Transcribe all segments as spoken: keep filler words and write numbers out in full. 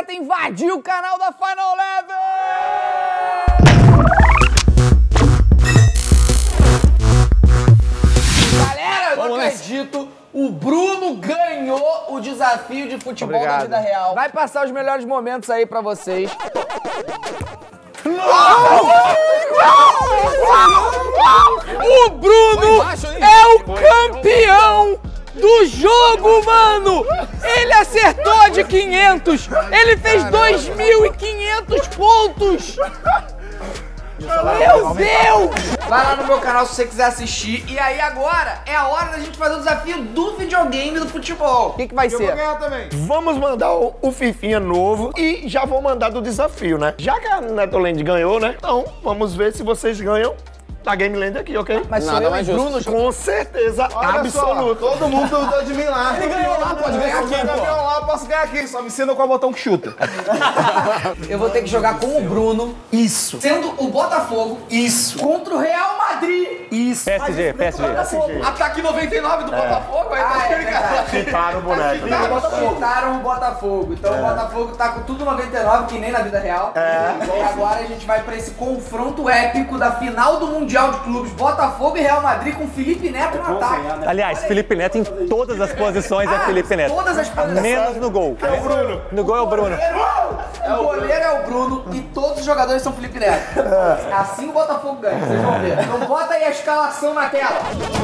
Neto invadiu o canal da Final Level! Galera, eu não acredito, o Bruno ganhou o desafio de futebol Obrigado. da vida real. Vai passar os melhores momentos aí pra vocês. O Bruno é o campeão do jogo, mano! Ele acertou de quinhentos! Ele fez dois mil e quinhentos pontos! Meu Deus! Vai lá no meu canal se você quiser assistir. E aí agora é a hora da gente fazer o desafio do videogame do futebol. O que, que vai Eu ser? vou ganhar também. Vamos mandar o, o Fifinha novo e já vou mandar do desafio, né? Já que a Netoland ganhou, né? Então, vamos ver se vocês ganham da Game Land aqui, ok? Mas sou Nada eu mais e justo. Bruno. Com certeza Olha só, absoluta. todo mundo deu de mim lá. Ele ganhou lá, pode ganhar aqui, Eu pô. ganhei lá, posso ganhar aqui. Só me ensina qual botão que chuta. Eu vou ter que jogar com o Bruno, Isso, sendo o Botafogo, isso, contra o Real Madrid. isso. P S G, P S G. Ataque noventa e nove do Botafogo, aí tá explicado. Quitaram o boneco. Quitaram o Botafogo. Então o Botafogo tá com tudo noventa e nove, que nem na vida real. É. E agora a gente vai pra esse confronto épico da final do Mundial de Clubes Botafogo e Real Madrid com Felipe Neto no ataque. Aliás, Felipe Neto em todas as posições é Felipe Neto. Todas as posições. Menos no gol. É o Bruno. No gol é o Bruno. O goleiro é o Bruno e todos os jogadores são Felipe Neto. Assim o Botafogo ganha, vocês vão ver. Então bota aí a escalação na tela.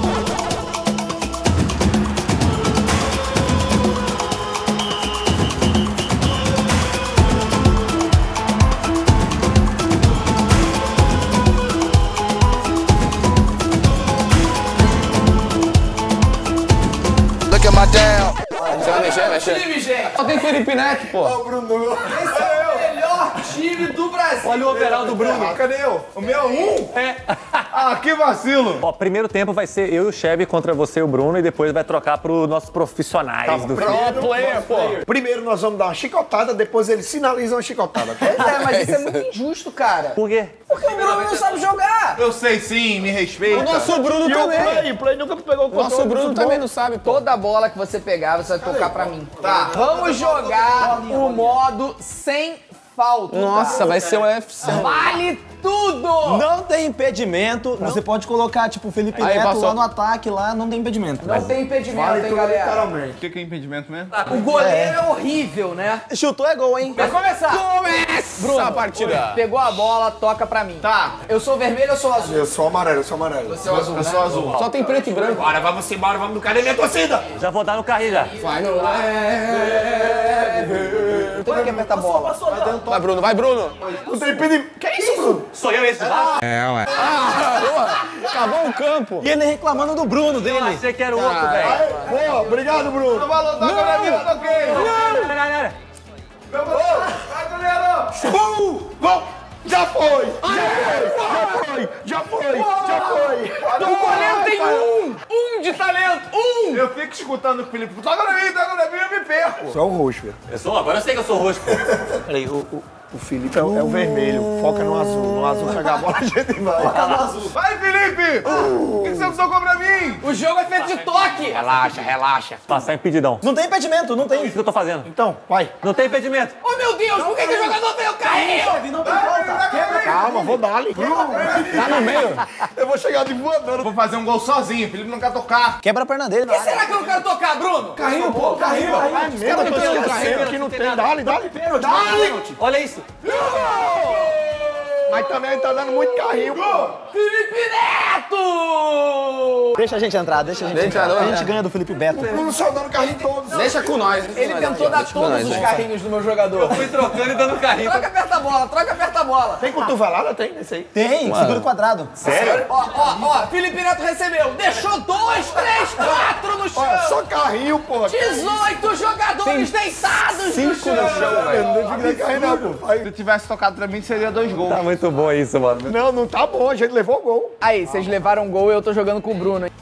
Look at my down. Você vai mexer, mexer? Time, gente. Só tem Felipe Neto, pô. O Bruno. Esse é o melhor time do Brasil. Olha o overall do Bruno. Cadê eu? O meu é um? É. Ah, que vacilo. Ó, primeiro tempo vai ser eu e o Chevy contra você e o Bruno e depois vai trocar pros nossos profissionais do Primeiro, player, pô. primeiro nós vamos dar uma chicotada, depois eles sinalizam a chicotada, ok? É, mas isso é muito injusto, cara. Por quê? Porque o Bruno não sabe jogar. Eu sei sim, me respeita. Bruno E o Play, o Play nunca pegou o controle. Nosso Bruno do também futebol. não sabe, pô. Toda bola que você pegar, você vai tocar pra mim. Tá. Vamos jogar o modo sem falta. Nossa, vai ser o U F C. Vale tudo! Não tem impedimento. Você pode colocar, tipo, o Felipe Aí, Neto passou. lá no ataque, lá não tem impedimento. Não tem impedimento, Vale hein, tudo, galera? literalmente. O que, que é impedimento mesmo? O goleiro é horrível, né? Chutou é gol, hein? Vai começar! Começa Bruno, a partida. Pegou a bola, toca pra mim. Tá. Eu sou vermelho ou sou azul? Eu sou amarelo, eu sou amarelo. Você é o azul, Eu sou azul. Só tem preto e branco. Bora, vamos embora, vamos no cara, minha torcida. Já vou dar no carrinho já. Vai no leve. Tem que apertar a bola. Vai, Bruno, vai, Bruno. Não tem impedimento. Que é isso, Bruno? Sou eu esse lá? É, ué. Acabou o campo. E ele reclamando do Bruno dele. Achei que era o outro, velho. Boa, obrigado, Bruno. Não vai lutar pra mim, eu toquei. Não, não, não. Meu gol. Vai, goleiro. Gol! Gol! Já foi! Já foi! Já foi! Já foi! O goleiro tem um! Um de talento! Um! Eu fico escutando o Felipe. Toca na mim, toca na mim, eu me perco. Só o roxo, velho. Eu sou, agora eu sei que eu sou roxo, pô. Peraí, o, o, o Felipe é, o- é o vermelho. Foca no azul. No azul pegar a bola, a gente vai. Vai, Felipe. O que, que você não tocou pra mim? O jogo é feito de toque! Relaxa, relaxa. Passar impedidão. Não tem impedimento, não tem. Isso que eu tô fazendo. Então, vai. Não tem impedimento. Oh, meu Deus! Por que, que o jogador veio cair? Não tem falta. Calma, vou dar ali. Tá no meio. Eu vou chegar de voadora. Vou fazer um gol sozinho, o Felipe não quer tocar. Quebra a perna dele. E será que eu não quero tocar, Bruno? Carrinho, pô, carrinho. Vai mesmo, eu tô esquecendo que não tem. Dá-lhe, dá-lhe. Dá-lhe. Olha isso. Mas também tá dando muito carrinho, pô. Felipe Neto! Deixa a gente entrar, deixa a gente Deixa, entrar. não, A gente né? ganha do Felipe Beto. O Bruno só dando carrinho todos. Deixa com nós. Ele tentou dar todos os carrinhos do meu jogador. Fui trocando e dando carrinho. Troca, aperta a bola, troca, aperta a bola. Tem cotovelada? Tem, esse aí. Tem, segura o quadrado. Sério? Ó, ó, ó, Felipe Neto recebeu. Deixou dois, três, quatro no chão. Olha, só carrinho, pô. dezoito jogadores deitados no chão. Eu não tem que dar carrinho, não, pô. Aí- Se eu tivesse tocado pra mim, seria dois gols. Tá muito bom isso, mano. Não, não tá bom, a gente levou o gol. Aí, vocês levaram um gol e eu tô jogando com o Bruno, hein?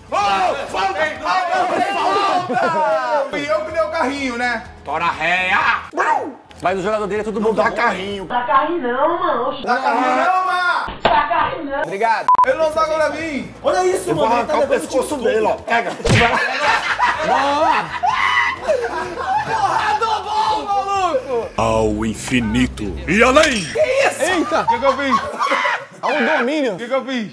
Fui eu que dei o carrinho, né? Tora réia! Mas o jogador dele é tudo Não muito dá bom. carrinho. Dá carrinho não, mano. Dá carrinho não, mano! Dá carrinho não. Obrigado. Ele não toca pra mim! Olha isso, Eu vou mano. Ele tá arrancar o levando pescoço dele, ó. Pega. Porra do bom, maluco! ao infinito e além. Que isso? Eita! O que, que eu fiz? Há um domínio. O que, que eu fiz?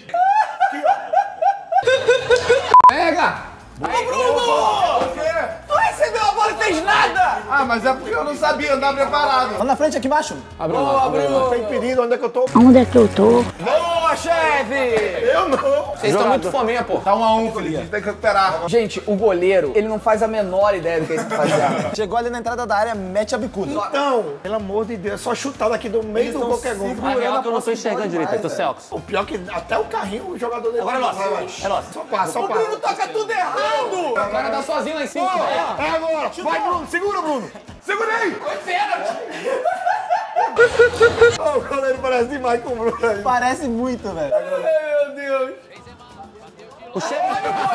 Pega! Ô, Bruno! O quê? Tu recebeu a bola e fez nada! Ah, mas é porque eu não sabia, eu não tava preparado. Lá na frente, aqui embaixo. Boa, Bruno! Tem pedido, onde é que eu tô? Onde é que eu tô? Boa, chefe! Eu não. Vocês estão muito fominha, pô. Tá um a um, Felipe. A gente tem que recuperar. Gente, o goleiro, ele não faz a menor ideia do que ele tá fazendo. Chegou ali na entrada da área, mete a bicuda. Então, pelo amor de Deus, é só chutar daqui do meio do qualquer gol. A real é que eu não tô enxergando direito, eu tô sem óculos. O pior é que até o carrinho, o jogador dele... Agora é nosso, é nosso. Só passa, só O Bruno passa. toca tudo errado! O cara tá sozinho lá em cima. É agora. Vai, Bruno. Segura, Bruno. Segurei! Foi pênalti! Oh, o goleiro parece demais com o Bruno aí. Parece muito, velho. Meu Deus! O chefe...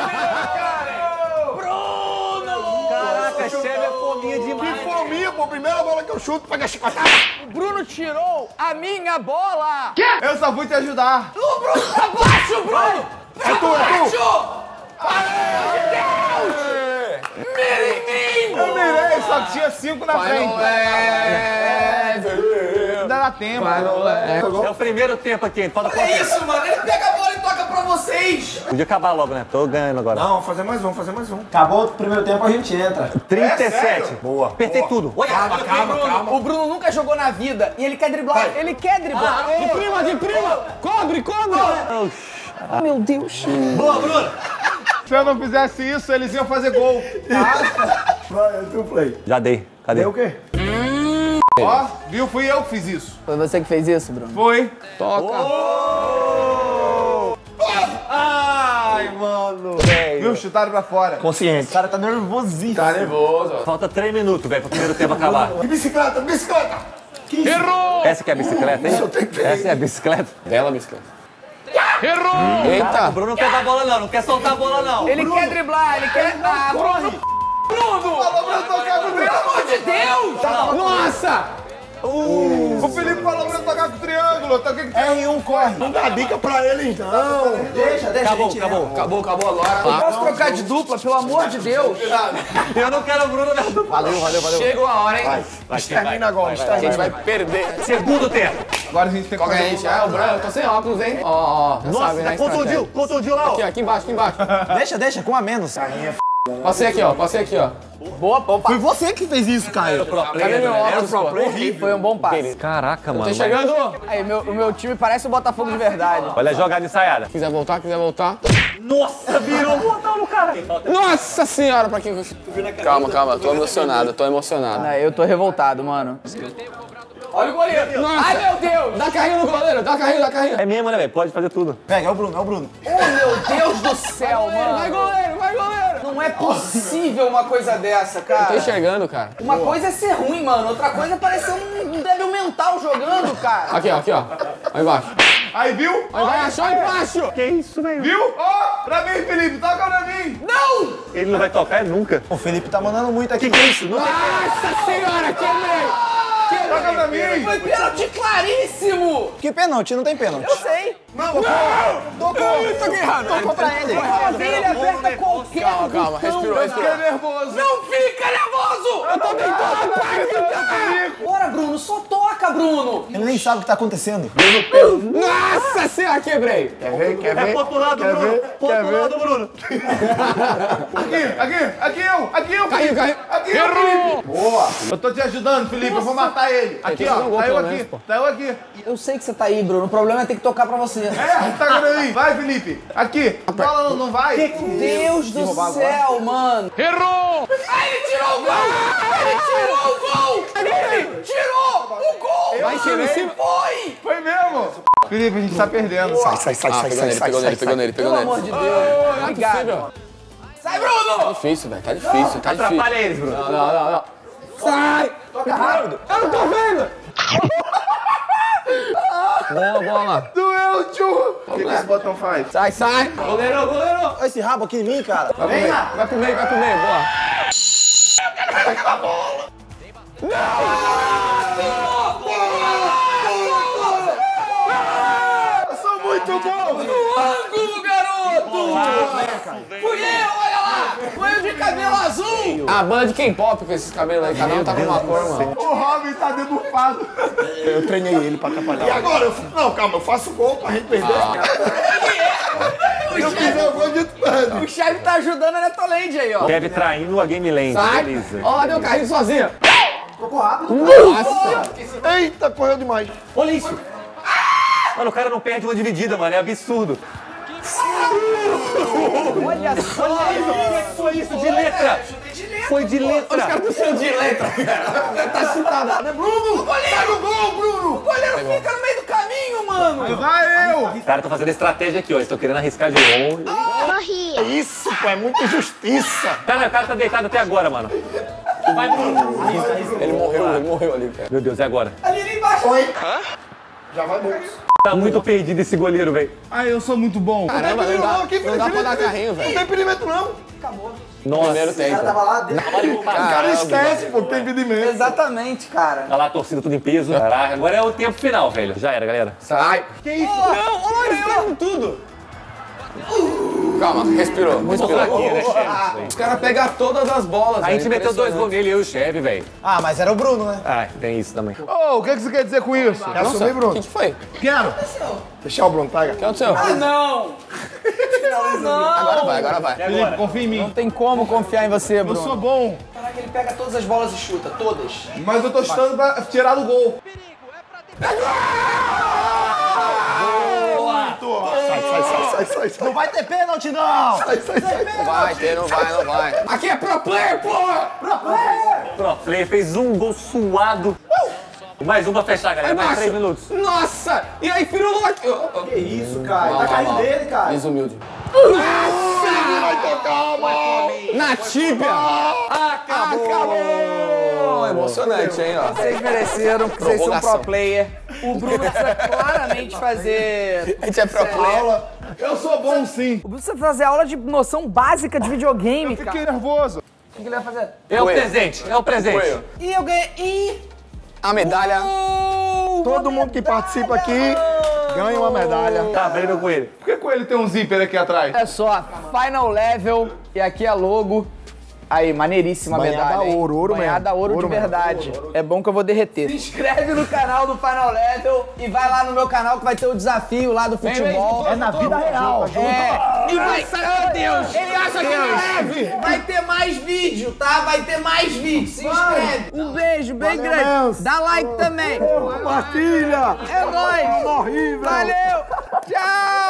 Bruno! Caraca, chefe é fominha demais. Que fominha, pô. Primeira bola que eu chuto, pega a chicotada. O Bruno tirou a minha bola! Eu só fui te ajudar. O Bruno, abaixo, Bruno! É tu, é tu. Mira em mim! Eu mirei, só que tinha cinco na frente. Ainda dá tempo. É o primeiro tempo aqui, falta quanto É tempo? isso, mano! Ele pega a bola e toca pra vocês! Podia acabar logo, né? Tô ganhando agora. Não, vamos fazer mais um, vamos fazer mais um. Acabou o primeiro tempo, a gente entra. trinta e sete. sério? Boa. Apertei tudo. Olha, Calma, olha, calma, Bruno. calma. O Bruno nunca jogou na vida e ele quer driblar. Ele quer driblar. De prima, de prima! Cobre, cobre! Oh, meu Deus. Boa, Bruno. Se eu não fizesse isso, eles iam fazer gol. Vai, é tu, play. Já dei. Cadê? Deu o quê? Ó, viu? Fui eu que fiz isso. Foi você que fez isso, Bruno? Foi. Ai, mano. Viu? Chutaram pra fora. Consciente. O cara tá nervosíssimo. Falta três minutos, velho, pro primeiro tempo acabar. E bicicleta, bicicleta. Errou! Essa que é a bicicleta, hein? Essa é a bicicleta? Bela bicicleta. Errou! Caraca, o Bruno não quer dar bola não, não quer soltar a bola não. Ele quer driblar, ele quer... Ah, Bruno! Bruno! Falou pra eu tocar com o Pelo amor de Deus! Nossa! O Felipe falou pra eu tocar com o triângulo. Eu toquei com o R um corre. Não dá dica pra ele, então. Deixa, deixa. Acabou, a gente acabou. entra. Acabou, acabou agora. Posso trocar de dupla, pelo amor de Deus? Eu não quero o Bruno não. Valeu, valeu, valeu. Chegou a hora, hein? Vai, Termina agora, A está gente vai perder. Segundo tempo. Agora a gente tem que Qual que é a gente? Ah, o Bruno, eu tô sem óculos, hein? Ó, ó, já Nossa, sabe, né? tá contundiu, contundiu lá, Aqui, ó. ó, aqui embaixo, aqui embaixo. Deixa, deixa, com a menos. Passei aqui, ó, passei aqui, ó. Boa, opa. Foi você que fez isso, Caio. Cadê meu óculos, pô? Foi um bom passe. Caraca, mano. Tô chegando. Aí, meu, o meu time parece o Botafogo de verdade. Olha a jogada ensaiada. Quiser voltar, quiser voltar. Nossa, virou um botão no cara. Nossa senhora, pra quem... Calma, calma, tô emocionado, tô emocionado. Não, eu tô revoltado, mano. Olha o goleiro. Nossa. Ai, meu Deus. Dá carrinho no goleiro, dá carrinho, dá carrinho. É mesmo, né, velho? Pode fazer tudo. Pega, é o Bruno, é o Bruno. Oh, meu Deus do céu, mano. Vai, goleiro, vai, goleiro. Não é possível uma coisa dessa, cara. Tô enxergando, cara. Uma coisa é ser ruim, mano. Outra coisa é parecer um débil mental jogando, cara. Aqui, ó, aqui, ó. Aí embaixo. Aí, viu? Aí embaixo, aí embaixo. Que isso, velho? Viu? Ó, pra mim, Felipe, toca pra mim. Não! Ele não vai tocar nunca. O Felipe tá mandando muito aqui. Que isso? Não Nossa senhora, quebrei. Toca pra mim. Foi pênalti claríssimo! Que pênalti? Não tem pênalti. Eu sei. Tocou. Toquei errado. Tocou pra ele. Ele aperta qualquer Calma, calma, botão. respirou, respirou. Fiquei nervoso. Não fica nervoso! Eu tô tentando. Bora, Bruno, só toca, Bruno! Ele nem sabe o que tá acontecendo. Nossa senhora, quebrei. Quer ver? Quer ver? É pro outro lado, Quer Bruno. ver? Pro Quer outro ver? lado, Bruno. Aqui, aqui, aqui eu, aqui eu. Caiu, caiu. Aqui eu, Felipe. Boa. Eu tô te ajudando, Felipe, eu vou matar ele. Aqui, que fazer um ó, gol, tá eu pelo aqui, menos, pô. tá eu aqui. Eu sei que você tá aí, Bruno. O problema é ter que tocar pra você. É, tá pra mim. Vai, Felipe. Aqui. A bola não, não vai. Deus do céu, mano. Errou. Ah, ele tirou o gol! Ele tirou o gol! Ele tirou o gol! Vai em cima, em cima. Foi! Foi mesmo. Felipe, a gente tá perdendo. Sai, sai, sai, Ah, sai, pegou sai, nele, sai, pegou sai, nele, pegou sai. nele, pegou Pelo nele. amor de Deus. Não é Obrigado. possível. Sai, Bruno! Difícil, velho. Tá difícil, tá difícil. Atrapalha eles, Bruno. Não, não, não, não. Sai! Toca rápido. Eu não tô vendo. Boa, bola. Doeu, tio. O que, que esse botão faz? Sai, sai. Goleiro, goleiro. Olha esse rabo aqui em mim, cara. Vai pro meio, vai pro meio, vai pro meio. Boa. Eu sou muito bom. Ângulo, garoto! Fui eu, olha lá! Foi Bruno de cabelo azul! A banda de K-pop com esses cabelos aí, cada um tá com uma cor, mano. O Robin tá debufado. Eu treinei ele pra atrapalhar. E agora? Eu, não, calma, eu faço gol pra gente perder. Se eu fizer o gol, a gente perde. O chefe tá ajudando a Netoland aí, ó. Deve traindo a Game Land, Sai. beleza. Ó, lá deu o carrinho sozinho. Tocou rápido. Nossa. Eita, correu demais. Olha isso. Mano, o cara não perde uma dividida, mano. É absurdo. Olha só! Foi isso de letra. Foi de letra. Os caras precisam de letra, cara. Tá chutado. Bruno! Goleiro! Gol, Bruno! O goleiro fica no meio do caminho, mano! Vai eu. Os caras estão fazendo estratégia aqui, ó. Estão querendo arriscar de longe. É isso, pô, é muita injustiça. Cara, o cara tá deitado até agora, mano. Vai, Bruno. Ele morreu, ele morreu ali, cara. Meu Deus, é agora. Ali, ali embaixo! Oi. Já vai bom. Tá muito perdido esse goleiro, velho. Ai, eu sou muito bom. Caramba, não dá, não dá pra dar carrinho, Não velho. tem impedimento, não. Nossa. Primeiro O cara tempo. tava lá dentro. O cara esquece, pô, que tem impedimento. Exatamente, cara. Tá lá a torcida tudo em peso. Caraca, agora é o tempo final, velho. Já era, galera. Sai. Que isso? Não, olha, eles tragam tudo! Calma, respirou, respirou. Fraquinho, né, chefe? Os caras pegam todas as bolas. A gente velho, meteu dois gols impressionante. nele, eu e o chefe, velho. Ah, mas era o Bruno, né? Ah, tem isso também. Ô, o que, que você quer dizer com isso? Quer assumir, O Bruno? que, que foi? Quero. Fechar o Bruno, pega. O que aconteceu? Não! Agora vai, agora vai. Felipe, confia em mim. Não tem como confiar em você, Eu Bruno. sou bom, Caraca, ele pega todas as bolas e chuta, todas. mas eu tô chutando pra tirar do gol. Sai, sai, sai, sai, sai, sai. Não vai ter pênalti, não! Sai, sai, sai. Não vai ter, não vai, não vai. Aqui é pro player, porra! Pro player fez um gol suado. Mais um pra fechar, galera. Mais três minutos. Nossa! E aí, Firulok? Que isso, cara? Tá caindo dele, cara. Desumilde. Vai tocar, mano. Na tíbia! Acabou! Emocionante, hein, ó. Vocês mereceram, porque vocês são pro Prorrogação. player. O Bruno precisa claramente fazer... A gente é pro player. Eu sou bom sim. O Bruno precisa fazer aula de noção básica de videogame, cara. Fiquei nervoso. O que que ele vai fazer? É o Coelho. presente, é o presente. Coelho. E eu ganhei... Ih! A medalha. Todo mundo que participa aqui ganha uma medalha. Tá abrindo com ele. Por que com ele tem um zíper aqui atrás? Olha só, Final Level, e aqui a logo. Aí, maneiríssima a Banhada medalha, hein? ouro, ouro Banhada mesmo. ouro, Ouro de mesmo. verdade. É bom que eu vou derreter. Se inscreve no canal do Final Level e vai lá no meu canal que vai ter o desafio lá do futebol. É na vida real. É, e vai, meu Deus, ele acha que é leve. Vai ter mais vídeo, tá? Vai ter mais vídeo, se inscreve. Um beijo bem Valeu, grande. Mans. Dá like também. Compartilha. É nóis. Horrível. Valeu. Tchau.